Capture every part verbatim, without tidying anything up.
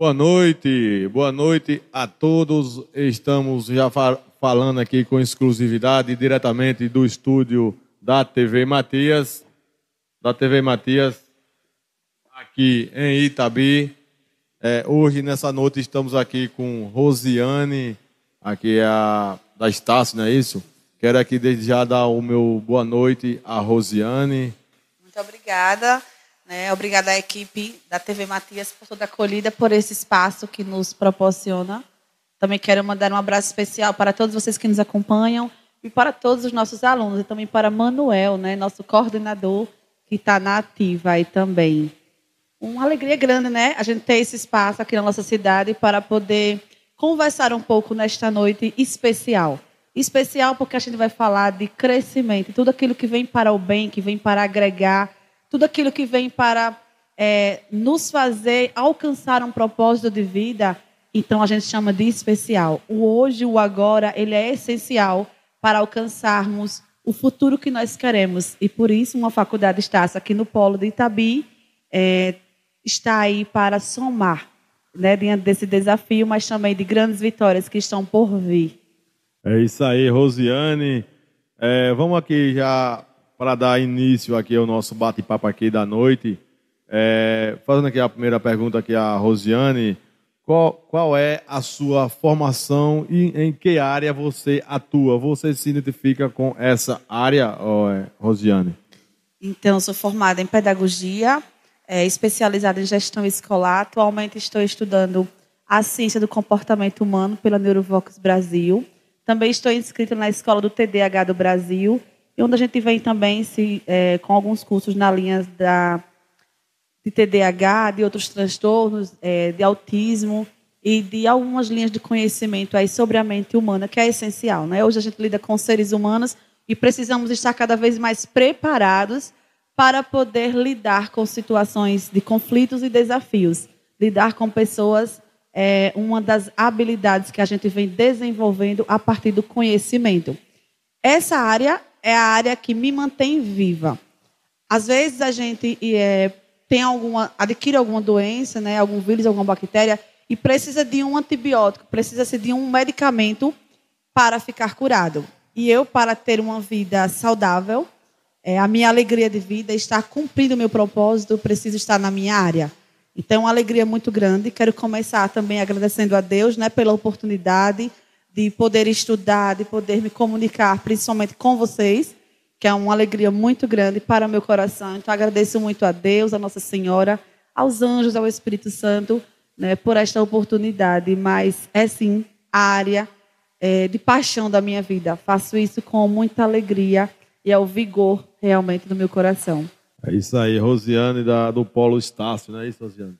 Boa noite, boa noite a todos. Estamos já fa- falando aqui com exclusividade diretamente do estúdio da T V Matias, da T V Matias, aqui em Itabi. É, hoje, nessa noite, estamos aqui com Rosiane, aqui é a da Estácio, não é isso? Quero aqui desde já dar o meu boa noite a Rosiane. Muito obrigada. Né? Obrigada à equipe da T V Matias por toda a acolhida, por esse espaço que nos proporciona. Também quero mandar um abraço especial para todos vocês que nos acompanham e para todos os nossos alunos, e também para Manuel, né, nosso coordenador, que está na ativa aí também. Uma alegria grande, né, a gente ter esse espaço aqui na nossa cidade para poder conversar um pouco nesta noite especial. Especial porque a gente vai falar de crescimento, tudo aquilo que vem para o bem, que vem para agregar, tudo aquilo que vem para é, nos fazer alcançar um propósito de vida, então a gente chama de especial. O hoje, o agora, ele é essencial para alcançarmos o futuro que nós queremos. E por isso uma faculdade Estácio aqui no Polo de Itabi é, está aí para somar, né, diante desse desafio, mas também de grandes vitórias que estão por vir. É isso aí, Rosiane. É, vamos aqui já para dar início aqui ao nosso bate-papo aqui da noite. É, fazendo aqui a primeira pergunta aqui a Rosiane. Qual, qual é a sua formação e em que área você atua? Você se identifica com essa área, oh, é, Rosiane? Então, sou formada em pedagogia, é, especializada em gestão escolar. Atualmente estou estudando a ciência do comportamento humano pela Neurovox Brasil. Também estou inscrita na escola do T D A H do Brasil, e onde a gente vem também se, é, com alguns cursos na linha da, de T D A H, de outros transtornos, é, de autismo e de algumas linhas de conhecimento aí sobre a mente humana, que é essencial, né? Hoje a gente lida com seres humanos e precisamos estar cada vez mais preparados para poder lidar com situações de conflitos e desafios. Lidar com pessoas é uma das habilidades que a gente vem desenvolvendo a partir do conhecimento. Essa área é a área que me mantém viva. Às vezes a gente é, tem alguma, adquire alguma doença, né, algum vírus, alguma bactéria, e precisa de um antibiótico, precisa-se de um medicamento para ficar curado. E eu, para ter uma vida saudável, é, a minha alegria de vida, estar cumprindo o meu propósito, eu preciso estar na minha área. Então, é uma alegria muito grande. Quero começar também agradecendo a Deus, né, pela oportunidade de poder estudar, de poder me comunicar, principalmente com vocês, que é uma alegria muito grande para o meu coração. Então, agradeço muito a Deus, a Nossa Senhora, aos anjos, ao Espírito Santo, né, por esta oportunidade. Mas é, sim, a área é, de paixão da minha vida. Faço isso com muita alegria e é o vigor, realmente, do meu coração. É isso aí, Rosiane da, do Polo Estácio, não é isso, Rosiane?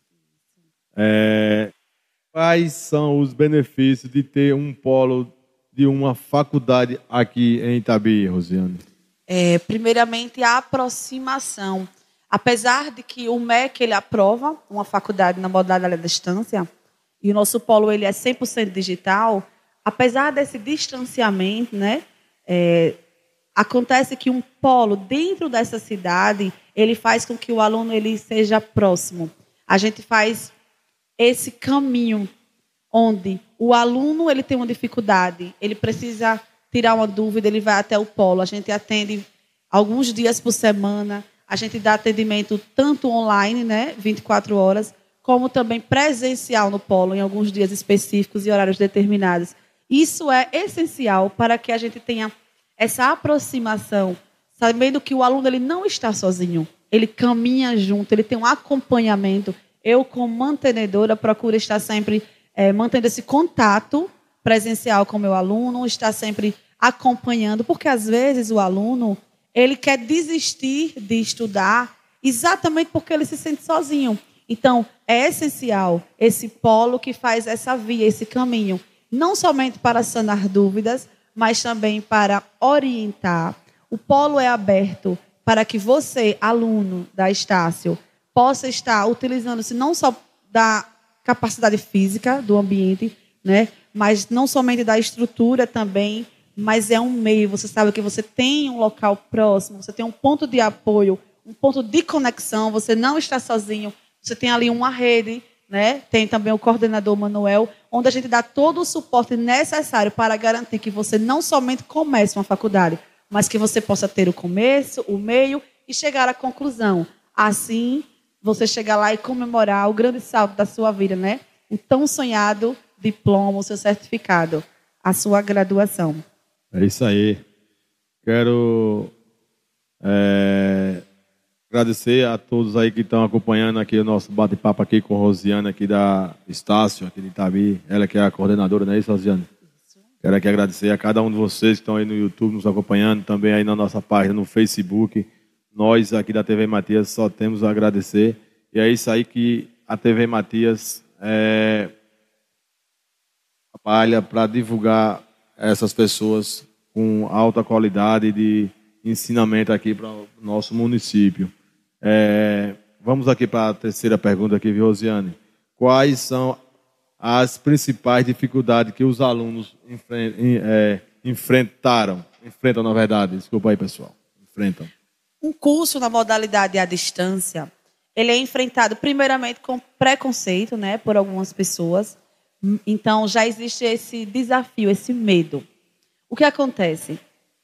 É, quais são os benefícios de ter um polo de uma faculdade aqui em Itabi, Rosiane? É, primeiramente, a aproximação. Apesar de que o M E C ele aprova uma faculdade na modalidade da distância, e o nosso polo ele é cem por cento digital, apesar desse distanciamento, né, é, acontece que um polo dentro dessa cidade, ele faz com que o aluno ele seja próximo. A gente faz esse caminho onde o aluno ele tem uma dificuldade, ele precisa tirar uma dúvida, ele vai até o polo. A gente atende alguns dias por semana, a gente dá atendimento tanto online, né, vinte e quatro horas, como também presencial no polo, em alguns dias específicos e horários determinados. Isso é essencial para que a gente tenha essa aproximação, sabendo que o aluno ele não está sozinho, ele caminha junto, ele tem um acompanhamento. Eu, como mantenedora, procuro estar sempre é, mantendo esse contato presencial com o meu aluno, estar sempre acompanhando, porque às vezes o aluno ele quer desistir de estudar exatamente porque ele se sente sozinho. Então, é essencial esse polo que faz essa via, esse caminho, não somente para sanar dúvidas, mas também para orientar. O polo é aberto para que você, aluno da Estácio, possa estar utilizando-se não só da capacidade física do ambiente, né, mas não somente da estrutura também, mas é um meio. Você sabe que você tem um local próximo, você tem um ponto de apoio, um ponto de conexão, você não está sozinho, você tem ali uma rede né? Tem também o coordenador Manuel, onde a gente dá todo o suporte necessário para garantir que você não somente comece uma faculdade, mas que você possa ter o começo, o meio e chegar à conclusão. Assim, você chegar lá e comemorar o grande salto da sua vida, né? O tão sonhado diploma, o seu certificado, a sua graduação. É isso aí. Quero é, agradecer a todos aí que estão acompanhando aqui o nosso bate-papo aqui com a Rosiane, aqui da Estácio, aqui de Itabi. Ela que é a coordenadora, não é isso, Rosiane? Quero aqui agradecer a cada um de vocês que estão aí no YouTube nos acompanhando, também aí na nossa página no Facebook. Nós aqui da T V Matias só temos a agradecer. E é isso aí que a T V Matias é, trabalha para divulgar essas pessoas com alta qualidade de ensinamento aqui para o nosso município. É, vamos aqui para a terceira pergunta aqui, viu, Rosiane? Quais são as principais dificuldades que os alunos enfren- é, enfrentaram? Enfrentam, na verdade. Desculpa aí, pessoal. Enfrentam. Um curso na modalidade à distância, ele é enfrentado primeiramente com preconceito, né, por algumas pessoas. Então, já existe esse desafio, esse medo. O que acontece?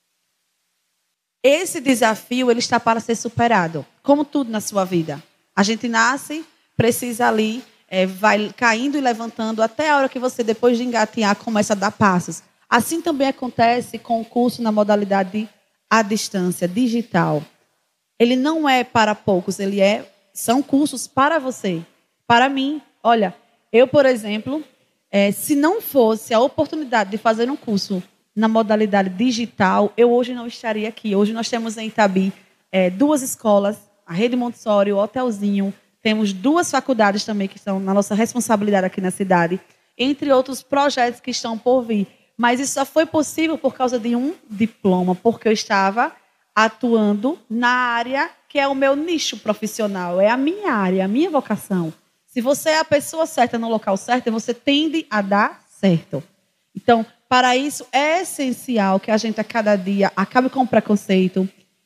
Esse desafio ele está para ser superado, como tudo na sua vida. A gente nasce, precisa ali, é, vai caindo e levantando até a hora que você, depois de engatinhar, começa a dar passos. Assim também acontece com o curso na modalidade à distância, digital. Ele não é para poucos, ele é, são cursos para você. Para mim, olha, eu, por exemplo, é, se não fosse a oportunidade de fazer um curso na modalidade digital, eu hoje não estaria aqui. Hoje nós temos em Itabi é, duas escolas, a Rede Montessori, o Hotelzinho, temos duas faculdades também que estão na nossa responsabilidade aqui na cidade, entre outros projetos que estão por vir. Mas isso só foi possível por causa de um diploma, porque eu estava atuando na área que é o meu nicho profissional, é a minha área, a minha vocação. Se você é a pessoa certa no local certo, você tende a dar certo. Então, para isso, é essencial que a gente, a cada dia, acabe com o preconceito.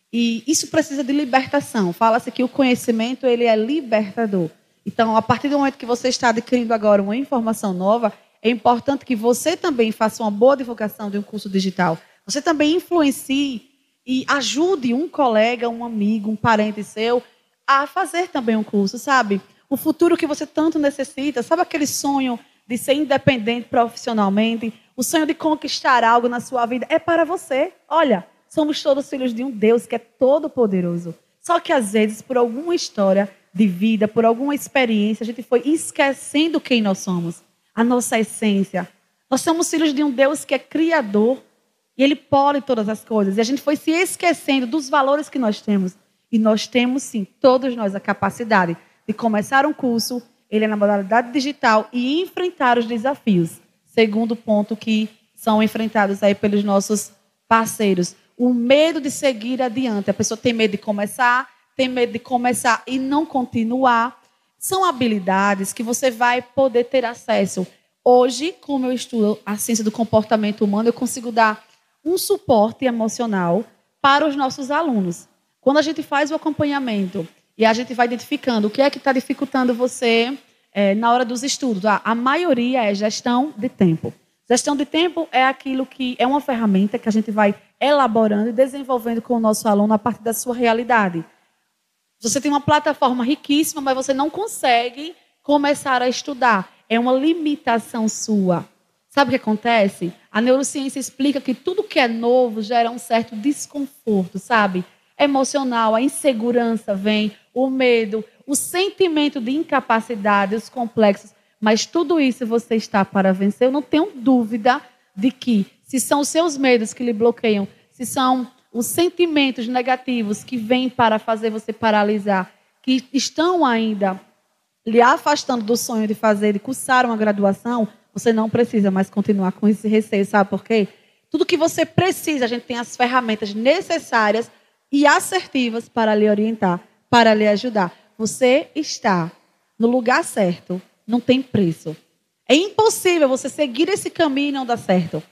E isso precisa de libertação. Fala-se que o conhecimento ele é libertador. Então, a partir do momento que você está adquirindo agora uma informação nova, é importante que você também faça uma boa divulgação de um curso digital. Você também influencie e ajude um colega, um amigo, um parente seu a fazer também um curso, sabe? O futuro que você tanto necessita, sabe aquele sonho de ser independente profissionalmente, o sonho de conquistar algo na sua vida, é para você. Olha, somos todos filhos de um Deus que é todo-poderoso. Só que, às vezes, por alguma história de vida, por alguma experiência, a gente foi esquecendo quem nós somos, a nossa essência. Nós somos filhos de um Deus que é criador e Ele pode todas as coisas. E a gente foi se esquecendo dos valores que nós temos. E nós temos, sim, todos nós, a capacidade de começar um curso, ele é na modalidade digital, e enfrentar os desafios. Segundo ponto que são enfrentados aí pelos nossos parceiros. O medo de seguir adiante. A pessoa tem medo de começar, tem medo de começar e não continuar. São habilidades que você vai poder ter acesso. Hoje, como eu estudo a ciência do comportamento humano, eu consigo dar um suporte emocional para os nossos alunos. Quando a gente faz o acompanhamento e a gente vai identificando o que é que está dificultando você é, na hora dos estudos, a, a maioria é gestão de tempo. Gestão de tempo é aquilo que é uma ferramenta que a gente vai elaborando e desenvolvendo com o nosso aluno a partir da sua realidade. Você tem uma plataforma riquíssima, mas você não consegue começar a estudar. É uma limitação sua. Sabe o que acontece? A neurociência explica que tudo que é novo gera um certo desconforto, sabe? Emocional, a insegurança vem, o medo, o sentimento de incapacidade, os complexos. Mas tudo isso você está para vencer. Eu não tenho dúvida de que, se são os seus medos que lhe bloqueiam, se são os sentimentos negativos que vêm para fazer você paralisar, que estão ainda lhe afastando do sonho de fazer, de cursar uma graduação, você não precisa mais continuar com esse receio. Sabe por quê? Tudo que você precisa, a gente tem as ferramentas necessárias e assertivas para lhe orientar, para lhe ajudar. Você está no lugar certo. Não tem preço. É impossível você seguir esse caminho e não dar certo.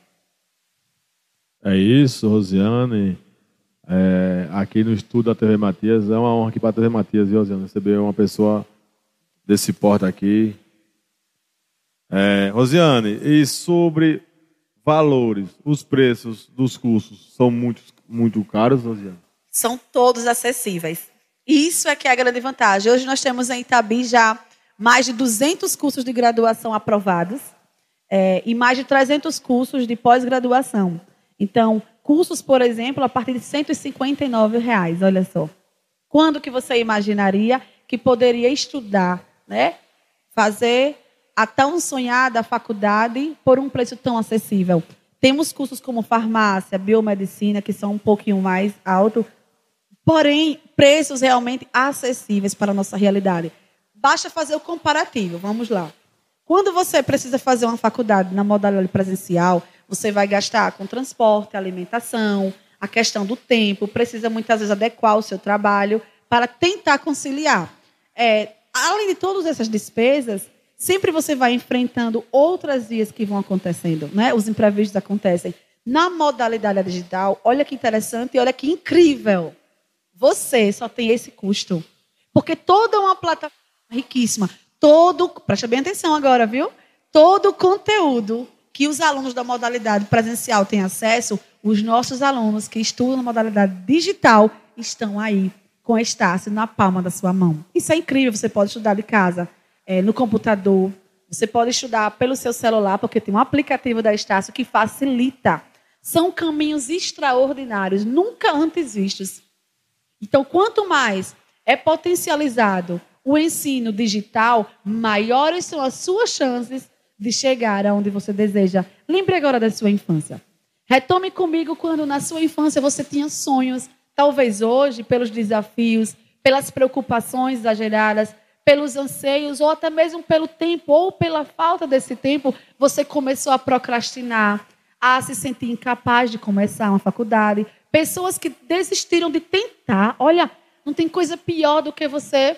É isso, Rosiane. É, aqui no estudo da T V Matias, é uma honra aqui para a T V Matias, viu, Rosiane? Receber uma pessoa desse porte aqui, É, Rosiane, e sobre valores, os preços dos cursos são muito, muito caros, Rosiane? São todos acessíveis. Isso é que é a grande vantagem. Hoje nós temos em Itabi já mais de duzentos cursos de graduação aprovados é, e mais de trezentos cursos de pós-graduação. Então, cursos, por exemplo, a partir de cento e cinquenta e nove reais, olha só. Quando que você imaginaria que poderia estudar, né? Fazer a tão sonhada faculdade por um preço tão acessível? Temos cursos como farmácia, biomedicina, que são um pouquinho mais altos, porém, preços realmente acessíveis para a nossa realidade. Basta fazer o comparativo, vamos lá. Quando você precisa fazer uma faculdade na modalidade presencial, você vai gastar com transporte, alimentação, a questão do tempo, precisa muitas vezes adequar o seu trabalho para tentar conciliar. É, além de todas essas despesas, sempre você vai enfrentando outras vias que vão acontecendo, né? Os imprevistos acontecem. Na modalidade digital, olha que interessante e olha que incrível. Você só tem esse custo. Porque toda uma plataforma riquíssima, todo, preste bem atenção agora, viu? Todo o conteúdo que os alunos da modalidade presencial têm acesso, os nossos alunos que estudam na modalidade digital estão aí com a Estácio na palma da sua mão. Isso é incrível, você pode estudar de casa, é, no computador, você pode estudar pelo seu celular, porque tem um aplicativo da Estácio que facilita. São caminhos extraordinários, nunca antes vistos. Então, quanto mais é potencializado o ensino digital, maiores são as suas chances de chegar aonde você deseja. Lembre agora da sua infância. Retome comigo quando na sua infância você tinha sonhos. Talvez hoje, pelos desafios, pelas preocupações exageradas, pelos anseios, ou até mesmo pelo tempo, ou pela falta desse tempo, você começou a procrastinar, a se sentir incapaz de começar uma faculdade. Pessoas que desistiram de tentar. Olha, não tem coisa pior do que você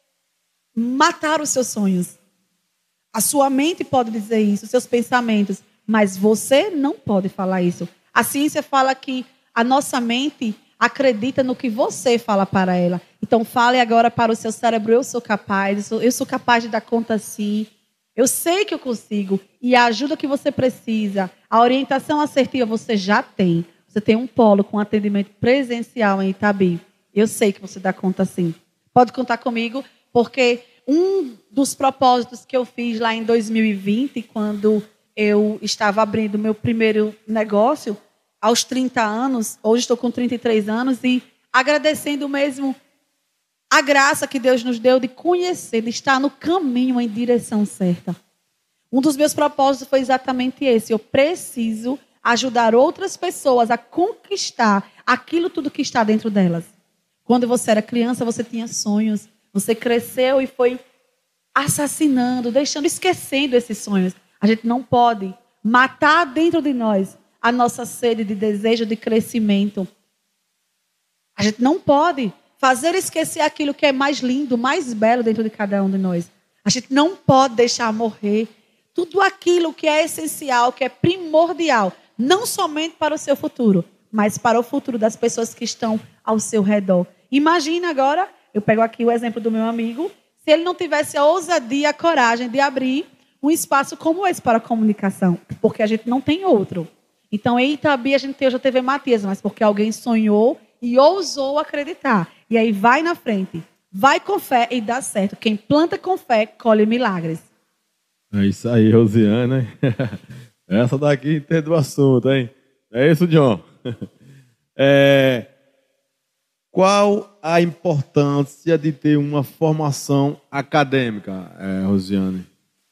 matar os seus sonhos. A sua mente pode dizer isso, os seus pensamentos, mas você não pode falar isso. A ciência fala que a nossa mente acredita no que você fala para ela. Então, fale agora para o seu cérebro, eu sou capaz, eu sou, eu sou capaz de dar conta sim, eu sei que eu consigo, e a ajuda que você precisa, a orientação assertiva você já tem. Você tem um polo com atendimento presencial em Itabi. Eu sei que você dá conta sim. Pode contar comigo, porque um dos propósitos que eu fiz lá em dois mil e vinte, quando eu estava abrindo meu primeiro negócio, aos trinta anos, hoje estou com trinta e três anos, e agradecendo mesmo a graça que Deus nos deu de conhecer, de estar no caminho em direção certa. Um dos meus propósitos foi exatamente esse. Eu preciso ajudar outras pessoas a conquistar aquilo tudo que está dentro delas. Quando você era criança, você tinha sonhos. Você cresceu e foi assassinando, deixando, esquecendo esses sonhos. A gente não pode matar dentro de nós a nossa sede de desejo de crescimento. A gente não pode fazer esquecer aquilo que é mais lindo, mais belo dentro de cada um de nós. A gente não pode deixar morrer tudo aquilo que é essencial, que é primordial, não somente para o seu futuro, mas para o futuro das pessoas que estão ao seu redor. Imagina agora, eu pego aqui o exemplo do meu amigo, se ele não tivesse a ousadia, a coragem de abrir um espaço como esse para a comunicação, porque a gente não tem outro. Então, em Itabi, a gente tem hoje a T V Matias, mas porque alguém sonhou e ousou acreditar. E aí vai na frente, vai com fé e dá certo. Quem planta com fé, colhe milagres. É isso aí, Rosiane. Essa daqui entende o assunto, hein? É isso, John? É... Qual a importância de ter uma formação acadêmica, é, Rosiane?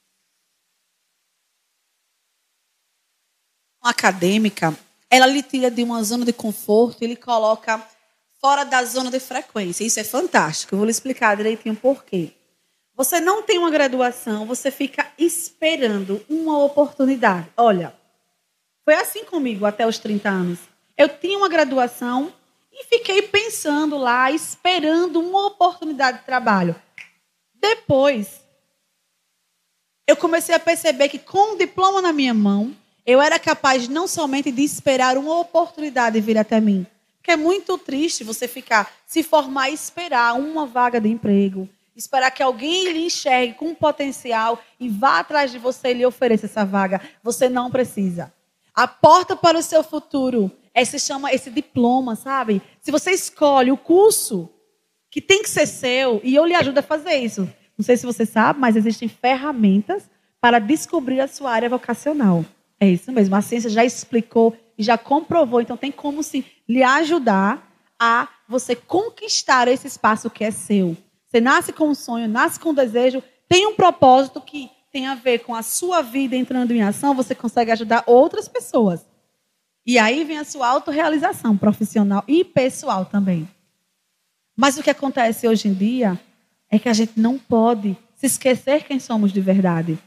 Acadêmica, ela lhe tira de uma zona de conforto e lhe coloca fora da zona de frequência. Isso é fantástico. Eu vou lhe explicar direitinho por quê. Você não tem uma graduação, você fica esperando uma oportunidade. Olha, foi assim comigo até os trinta anos. Eu tinha uma graduação e fiquei pensando lá, esperando uma oportunidade de trabalho. Depois, eu comecei a perceber que com o diploma na minha mão, eu era capaz não somente de esperar uma oportunidade vir até mim. Porque é muito triste você ficar, se formar e esperar uma vaga de emprego, esperar que alguém lhe enxergue com potencial e vá atrás de você e lhe ofereça essa vaga. Você não precisa. A porta para o seu futuro é, se chama esse diploma, sabe? Se você escolhe o curso que tem que ser seu, e eu lhe ajudo a fazer isso. Não sei se você sabe, mas existem ferramentas para descobrir a sua área vocacional. É isso mesmo. A ciência já explicou e já comprovou. Então, tem como sim lhe ajudar a você conquistar esse espaço que é seu. Você nasce com um sonho, nasce com um desejo, tem um propósito que tem a ver com a sua vida entrando em ação, você consegue ajudar outras pessoas. E aí vem a sua autorrealização profissional e pessoal também. Mas o que acontece hoje em dia é que a gente não pode se esquecer quem somos de verdade.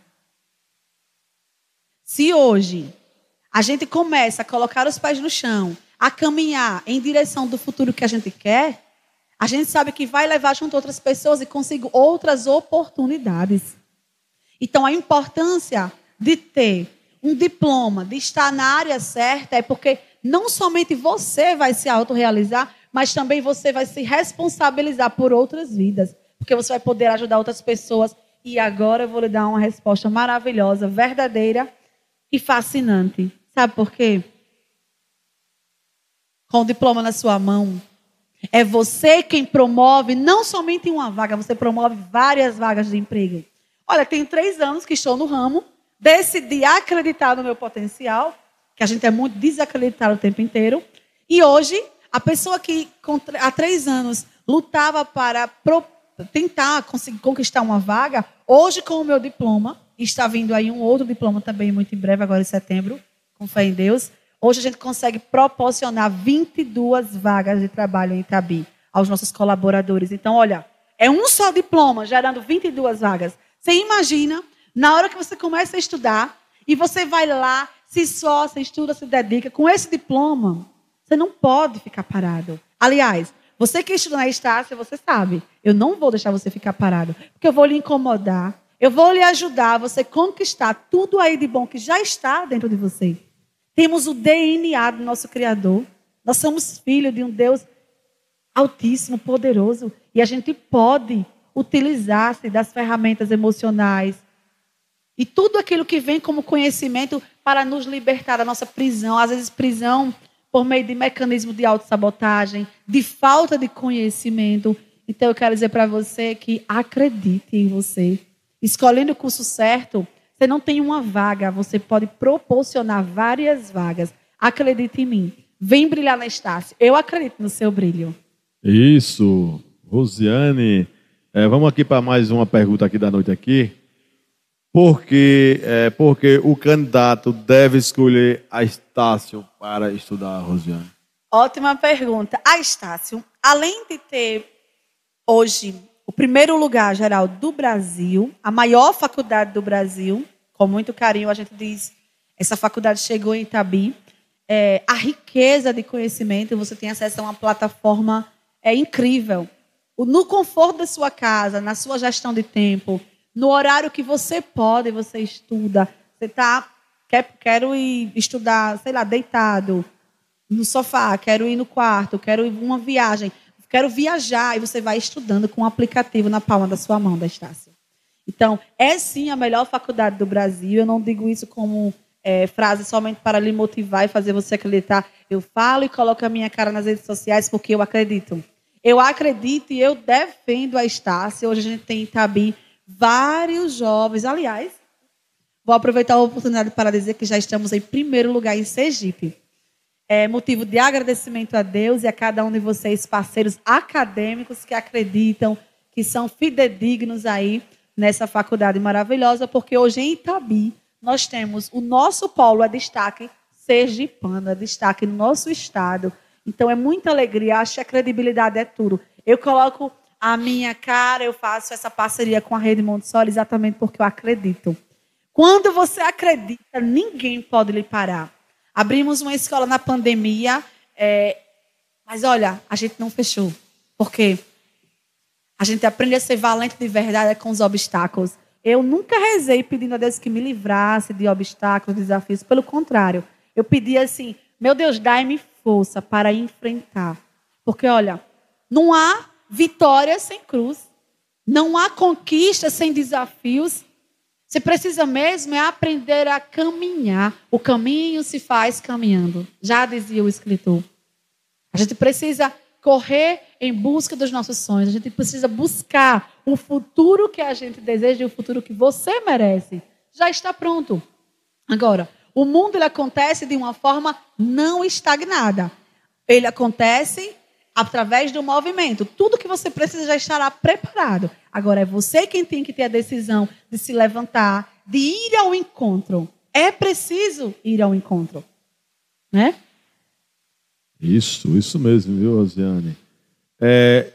Se hoje a gente começa a colocar os pés no chão, a caminhar em direção do futuro que a gente quer, a gente sabe que vai levar junto outras pessoas e consigo outras oportunidades. Então, a importância de ter um diploma, de estar na área certa, é porque não somente você vai se autorrealizar, mas também você vai se responsabilizar por outras vidas. Porque você vai poder ajudar outras pessoas. E agora eu vou lhe dar uma resposta maravilhosa, verdadeira e fascinante. Sabe por quê? Com o diploma na sua mão, é você quem promove não somente uma vaga, você promove várias vagas de emprego. Olha, tenho três anos que estou no ramo, decidi acreditar no meu potencial, que a gente é muito desacreditado o tempo inteiro, e hoje, a pessoa que há três anos lutava para pro, tentar conseguir conquistar uma vaga, hoje com o meu diploma, e está vindo aí um outro diploma também muito em breve, agora em setembro, com fé em Deus, hoje a gente consegue proporcionar vinte e duas vagas de trabalho em Itabi aos nossos colaboradores. Então, olha, é um só diploma gerando vinte e duas vagas. Você imagina, na hora que você começa a estudar, e você vai lá, se esforça, estuda, se dedica, com esse diploma, você não pode ficar parado. Aliás, você que estuda na Estácio, você sabe, eu não vou deixar você ficar parado, porque eu vou lhe incomodar, eu vou lhe ajudar a você conquistar tudo aí de bom que já está dentro de você. Temos o D N A do nosso Criador. Nós somos filhos de um Deus altíssimo, poderoso. E a gente pode utilizar-se das ferramentas emocionais e tudo aquilo que vem como conhecimento para nos libertar da nossa prisão. Às vezes, prisão por meio de mecanismo de autossabotagem, de falta de conhecimento. Então, eu quero dizer para você que acredite em você. Escolhendo o curso certo, você não tem uma vaga, você pode proporcionar várias vagas. Acredite em mim. Vem brilhar na Estácio. Eu acredito no seu brilho. Isso. Rosiane, é, vamos aqui para mais uma pergunta aqui da noite aqui. Por que, é, porque o candidato deve escolher a Estácio para estudar, Rosiane? Ótima pergunta. A Estácio, além de ter hoje o primeiro lugar geral do Brasil, a maior faculdade do Brasil, com muito carinho a gente diz, essa faculdade chegou em Itabi, é, a riqueza de conhecimento, você tem acesso a uma plataforma é, incrível. No conforto da sua casa, na sua gestão de tempo, no horário que você pode, você estuda. Você tá, quer, quero ir estudar, sei lá, deitado, no sofá, quero ir no quarto, quero ir uma viagem, quero viajar, e você vai estudando com um aplicativo na palma da sua mão, da Estácio. Então, é sim a melhor faculdade do Brasil. Eu não digo isso como é, frase somente para lhe motivar e fazer você acreditar. Eu falo e coloco a minha cara nas redes sociais porque eu acredito. Eu acredito e eu defendo a Estácio. Hoje a gente tem em Itabi vários jovens. Aliás, vou aproveitar a oportunidade para dizer que já estamos em primeiro lugar em Sergipe. É motivo de agradecimento a Deus e a cada um de vocês, parceiros acadêmicos que acreditam, que são fidedignos aí nessa faculdade maravilhosa, porque hoje em Itabi nós temos o nosso polo, é destaque sergipano, é destaque no nosso estado. Então é muita alegria, acho que a credibilidade é tudo. Eu coloco a minha cara, eu faço essa parceria com a Rede Montessori exatamente porque eu acredito. Quando você acredita, ninguém pode lhe parar. Abrimos uma escola na pandemia, é, mas olha, a gente não fechou. Por quê? A gente aprende a ser valente de verdade com os obstáculos. Eu nunca rezei pedindo a Deus que me livrasse de obstáculos, desafios. Pelo contrário, eu pedi assim, meu Deus, dai-me força para enfrentar. Porque, olha, não há vitória sem cruz. Não há conquista sem desafios. Você precisa mesmo é aprender a caminhar. O caminho se faz caminhando, já dizia o escritor. A gente precisa correr em busca dos nossos sonhos. A gente precisa buscar o futuro que a gente deseja e o futuro que você merece. Já está pronto. Agora, o mundo ele acontece de uma forma não estagnada. Ele acontece através do movimento. Tudo que você precisa já estará preparado. Agora, é você quem tem que ter a decisão de se levantar, de ir ao encontro. É preciso ir ao encontro. Né? Isso, isso mesmo, viu, Rosiane? É,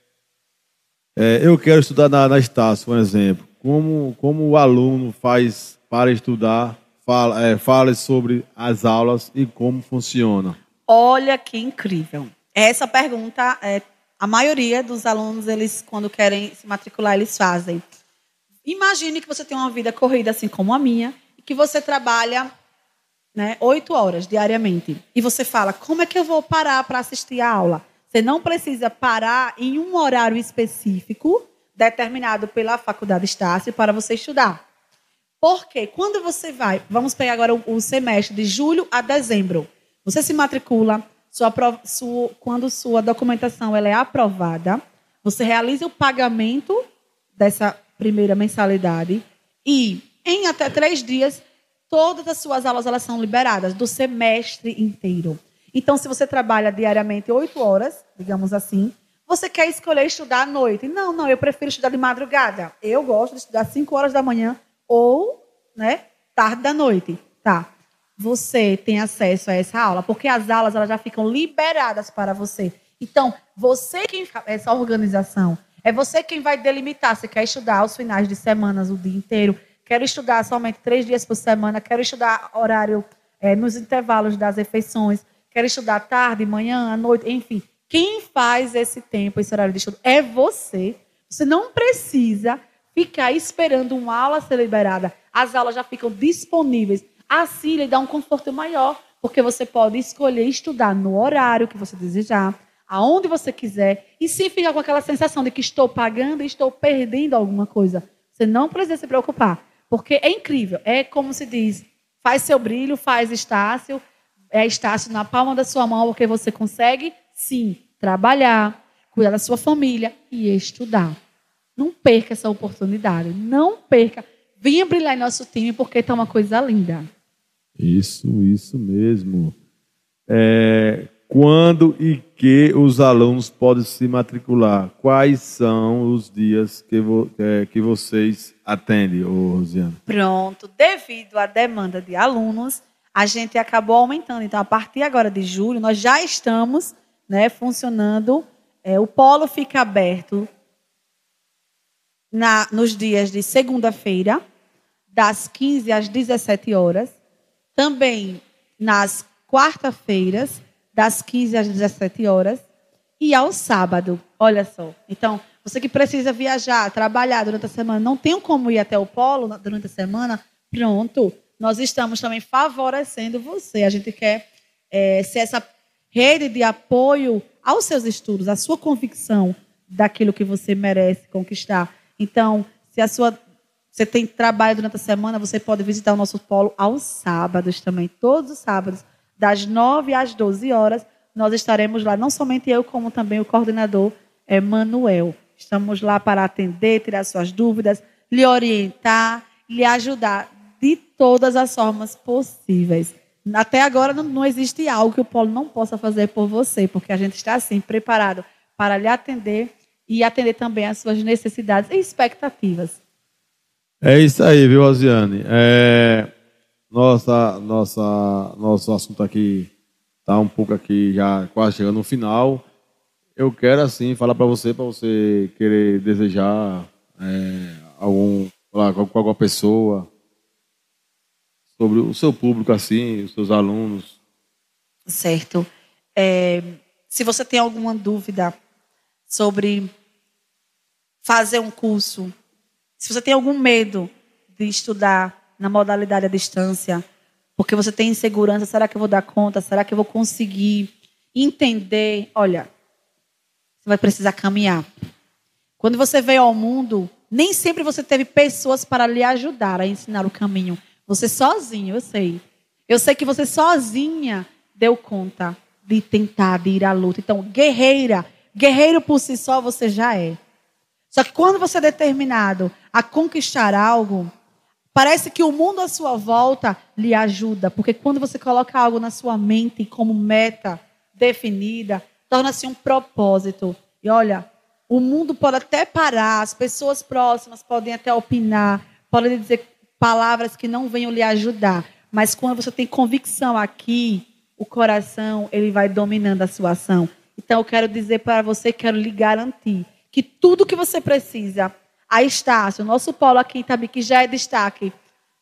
é, eu quero estudar na, na Estácio, por exemplo. Como, como o aluno faz para estudar, fala, é, fala sobre as aulas e como funciona. Olha que incrível. Essa pergunta, é, a maioria dos alunos, eles, quando querem se matricular, eles fazem. Imagine que você tem uma vida corrida, assim como a minha, e que você trabalha, né, oito horas diariamente. E você fala, como é que eu vou parar para assistir a aula? Você não precisa parar em um horário específico, determinado pela Faculdade Estácio, para você estudar. Porque quando você vai, vamos pegar agora o, o semestre de julho a dezembro, você se matricula, sua, sua, quando sua documentação ela é aprovada, você realiza o pagamento dessa primeira mensalidade e, em até três dias, todas as suas aulas elas são liberadas, do semestre inteiro. Então, se você trabalha diariamente oito horas, digamos assim, você quer escolher estudar à noite. Não, não, eu prefiro estudar de madrugada. Eu gosto de estudar cinco horas da manhã ou, né, tarde da noite. Tá. Você tem acesso a essa aula, porque as aulas elas já ficam liberadas para você. Então, você quem faz essa organização, é você quem vai delimitar. Você quer estudar aos finais de semana, o dia inteiro, quero estudar somente três dias por semana, quero estudar horário é, nos intervalos das refeições, quero estudar tarde, manhã, à noite, enfim. Quem faz esse tempo, esse horário de estudo, é você. Você não precisa ficar esperando uma aula ser liberada. As aulas já ficam disponíveis. Assim, lhe dá um conforto maior, porque você pode escolher estudar no horário que você desejar, aonde você quiser, e sem ficar com aquela sensação de que estou pagando e estou perdendo alguma coisa. Você não precisa se preocupar, porque é incrível. É como se diz, faz seu brilho, faz Estácio, é Estácio na palma da sua mão, porque você consegue, sim, trabalhar, cuidar da sua família e estudar. Não perca essa oportunidade. Não perca. Venha brilhar em nosso time, porque está uma coisa linda. Isso, isso mesmo. É, quando e que os alunos podem se matricular? Quais são os dias que, vo, é, que vocês atendem, ô, Rosiane? Pronto. Devido à demanda de alunos, a gente acabou aumentando. Então, a partir agora de julho, nós já estamos, né, funcionando. É, o polo fica aberto na, nos dias de segunda-feira, das quinze às dezessete horas. Também nas quarta-feiras, das quinze às dezessete horas. E ao sábado, olha só. Então, você que precisa viajar, trabalhar durante a semana, não tem como ir até o polo durante a semana, pronto. Nós estamos também favorecendo você. A gente quer é, ser essa rede de apoio aos seus estudos, à sua convicção daquilo que você merece conquistar. Então, se a sua... Você tem trabalho durante a semana, você pode visitar o nosso polo aos sábados também. Todos os sábados, das nove às doze horas, nós estaremos lá, não somente eu, como também o coordenador é, Manuel. Estamos lá para atender, tirar suas dúvidas, lhe orientar, lhe ajudar de todas as formas possíveis. Até agora não, não existe algo que o polo não possa fazer por você, porque a gente está, assim, preparado para lhe atender e atender também às suas necessidades e expectativas. É isso aí, viu, Rosiane? É, nossa, nossa, nosso assunto aqui está um pouco aqui já quase chegando no final. Eu quero, assim, falar para você, para você querer desejar é, algum, lá, com alguma pessoa, sobre o seu público, assim, os seus alunos. Certo. É, se você tem alguma dúvida sobre fazer um curso, se você tem algum medo de estudar na modalidade à distância, porque você tem insegurança, será que eu vou dar conta? Será que eu vou conseguir entender? Olha, você vai precisar caminhar. Quando você veio ao mundo, nem sempre você teve pessoas para lhe ajudar a ensinar o caminho. Você sozinho, eu sei. Eu sei que você sozinha deu conta de tentar, de ir à luta. Então, guerreira, guerreiro por si só você já é. Só que quando você é determinado a conquistar algo, parece que o mundo à sua volta lhe ajuda. Porque quando você coloca algo na sua mente como meta definida, torna-se um propósito. E olha, o mundo pode até parar, as pessoas próximas podem até opinar, podem dizer palavras que não venham lhe ajudar. Mas quando você tem convicção aqui, o coração ele vai dominando a sua ação. Então eu quero dizer para você, quero lhe garantir que tudo que você precisa, a Estácio, o nosso polo aqui em Itabi, que já é destaque,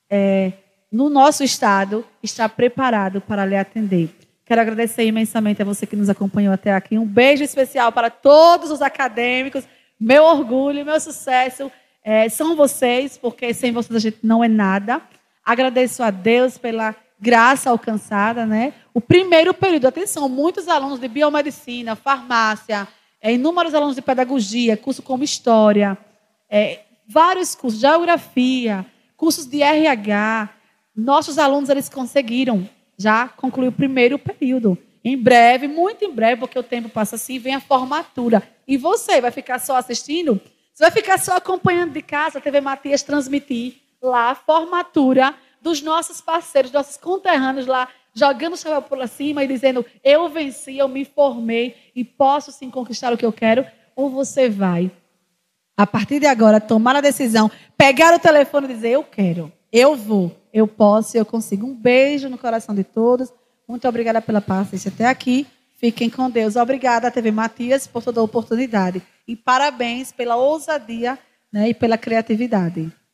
é, no nosso estado, está preparado para lhe atender. Quero agradecer imensamente a você que nos acompanhou até aqui. Um beijo especial para todos os acadêmicos. Meu orgulho, meu sucesso é, são vocês, porque sem vocês a gente não é nada. Agradeço a Deus pela graça alcançada, né? O primeiro período, atenção, muitos alunos de biomedicina, farmácia, é, inúmeros alunos de pedagogia, curso como história, é, vários cursos, geografia, cursos de R H. Nossos alunos, eles conseguiram já concluir o primeiro período. Em breve, muito em breve, porque o tempo passa assim, vem a formatura. E você vai ficar só assistindo? Você vai ficar só acompanhando de casa a T V Matias transmitir lá a formatura dos nossos parceiros, nossos conterrâneos lá, jogando o chapéu por cima e dizendo, eu venci, eu me formei e posso sim conquistar o que eu quero? Ou você vai, a partir de agora, tomar a decisão, pegar o telefone e dizer, eu quero, eu vou, eu posso, eu consigo. Um beijo no coração de todos. Muito obrigada pela paciência até aqui. Fiquem com Deus. Obrigada, T V Matias, por toda a oportunidade. E parabéns pela ousadia, né, e pela criatividade.